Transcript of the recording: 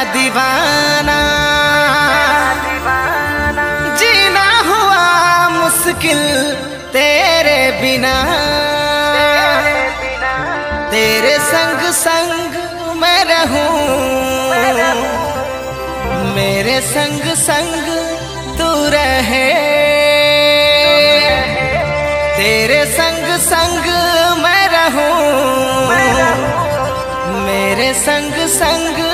दीवाना, जीना हुआ मुश्किल तेरे बिना। तेरे संग संग मैं रहूं, मेरे संग संग तू रहे। तेरे संग संग मैं रहूं, मेरे संग संग